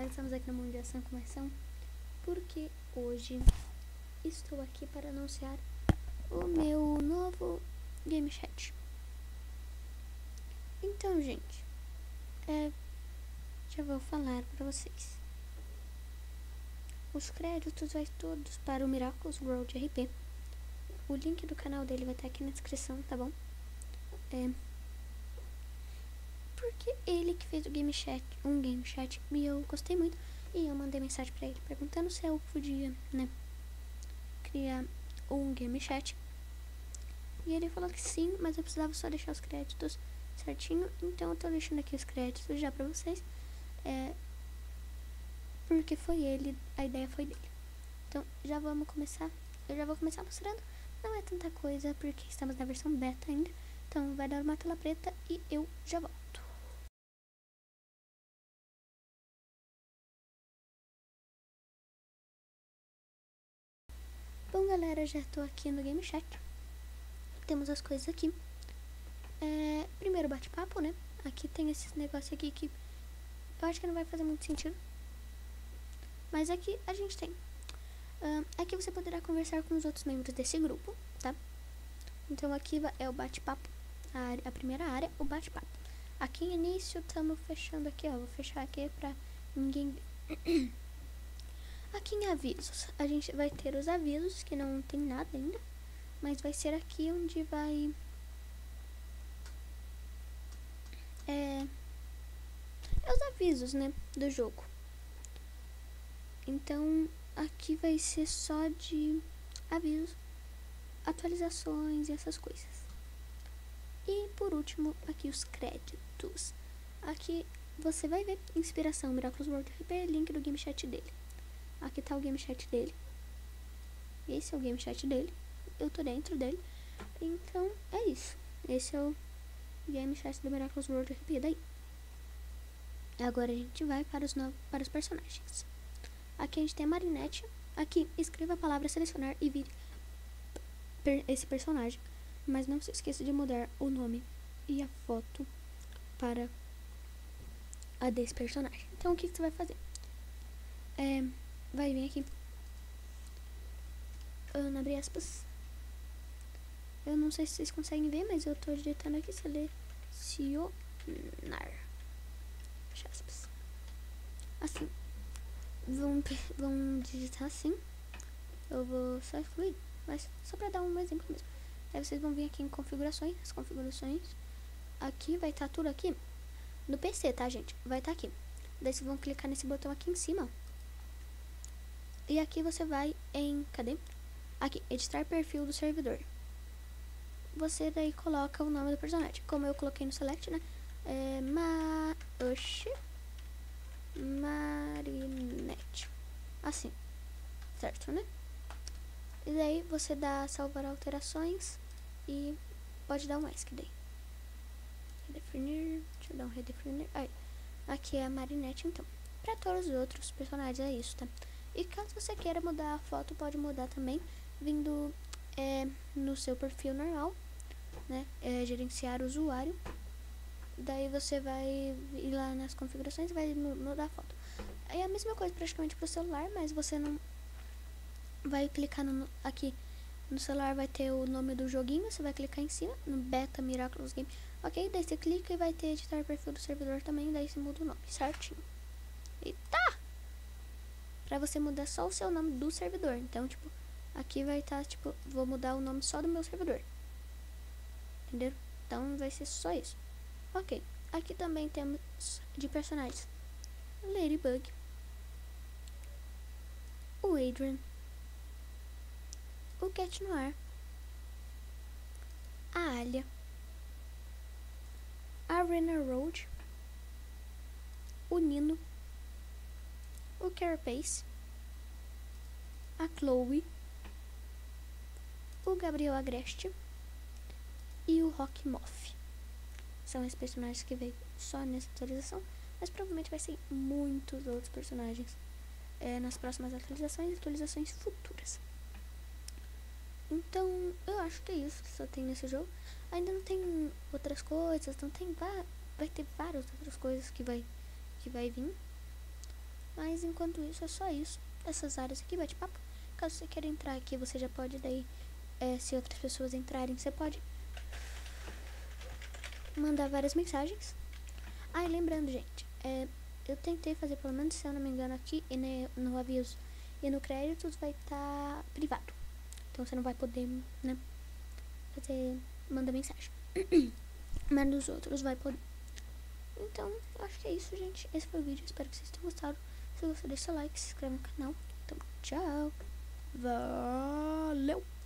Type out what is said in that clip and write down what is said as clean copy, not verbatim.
estamos aqui no Mundo de Ação com Ação, porque hoje estou aqui para anunciar o meu novo Game Chat. Então, gente, já vou falar para vocês. Os créditos vai todos para o Miraculous World RP. O link do canal dele vai estar aqui na descrição, tá bom? Porque ele que fez o Game Chat, um Game Chat, e eu gostei muito. E eu mandei mensagem pra ele perguntando se eu podia, criar um Game Chat. E ele falou que sim, mas eu precisava só deixar os créditos certinho. Então eu tô deixando aqui os créditos já pra vocês. Porque foi ele, a ideia foi dele. Então já vamos começar. Eu já vou começar mostrando. Não é tanta coisa porque estamos na versão beta ainda. Então vai dar uma tela preta e eu já volto. Bom, galera, já tô aqui no Game Chat. Temos as coisas aqui. Primeiro bate-papo, né? Aqui tem esses negócios aqui que eu acho que não vai fazer muito sentido. Mas aqui a gente tem. Aqui você poderá conversar com os outros membros desse grupo, tá? Então aqui é o bate-papo. A primeira área, o bate-papo. Aqui no início estamos fechando aqui, ó. Vou fechar aqui pra ninguém ver. Aqui em avisos, a gente vai ter os avisos, que não tem nada ainda. Mas vai ser aqui onde vai... os avisos, né, do jogo. Então, aqui vai ser só de avisos, atualizações e essas coisas. E, por último, aqui os créditos. Aqui você vai ver inspiração, Miraculous World RP, link do Game Chat dele. Aqui tá o Game Chat dele. Esse é o Game Chat dele. Eu tô dentro dele. Então, é isso. Esse é o Game Chat do Miraculous World RP daí. Agora a gente vai para os personagens. Aqui a gente tem a Marinette. Aqui, escreva a palavra selecionar e vire esse personagem. Mas não se esqueça de mudar o nome e a foto para a desse personagem. Então, o que você vai fazer? Vai vir aqui. Abre aspas. Eu não sei se vocês conseguem ver, mas eu tô digitando aqui. Selecionar. Fecha aspas. Assim. Vão digitar assim. Eu vou só excluir, mas só pra dar um exemplo mesmo. Aí vocês vão vir aqui em configurações. As configurações. Aqui vai estar tudo aqui. No PC, tá, gente? Vai estar aqui. Daí vocês vão clicar nesse botão aqui em cima, ó. E aqui você vai em... Cadê? Aqui, editar perfil do servidor. Você daí coloca o nome do personagem. Como eu coloquei no select, né? Marinette. Assim. Certo, né? E daí você dá salvar alterações. E pode dar um ESC daí. Redefinir. Deixa eu dar um redefinir. Aí. Aqui é a Marinette, então. Pra todos os outros personagens é isso, tá? E caso você queira mudar a foto, pode mudar também, vindo no seu perfil normal, né? Gerenciar o usuário. Daí você vai ir lá nas configurações e vai mudar a foto. É a mesma coisa praticamente pro celular, mas você não vai clicar aqui no celular, vai ter o nome do joguinho, você vai clicar em cima, no Beta Miraculous Game. Ok, daí você clica e vai ter editar perfil do servidor também, daí você muda o nome, certinho. Eita! Pra você mudar só o seu nome do servidor. Então, tipo, aqui vai estar, tipo, vou mudar o nome só do meu servidor. Entendeu? Então, vai ser só isso. Ok. Aqui também temos de personagens. Ladybug. O Adrian. O Cat Noir. A Alia. A Rena Road. O Nino. O Carapace, a Chloe, o Gabriel Agreste e o Rock Moth. São esses personagens que veio só nessa atualização, mas provavelmente vai ser muitos outros personagens nas próximas atualizações futuras. Então, eu acho que é isso que só tem nesse jogo. Ainda não tem outras coisas, não tem vai ter várias outras coisas que vai vir. Mas enquanto isso, é só isso. Essas áreas aqui, bate-papo. Caso você queira entrar aqui, você já pode daí, se outras pessoas entrarem, você pode mandar várias mensagens. Ah, e lembrando, gente, eu tentei fazer, pelo menos se eu não me engano aqui, e no aviso e no créditos vai estar privado. Então você não vai poder, né, mandar mensagem. Mas nos outros vai poder. Então, eu acho que é isso, gente. Esse foi o vídeo, espero que vocês tenham gostado. Se gostou, deixa o like, se inscreve no canal. Então, tchau. Valeu!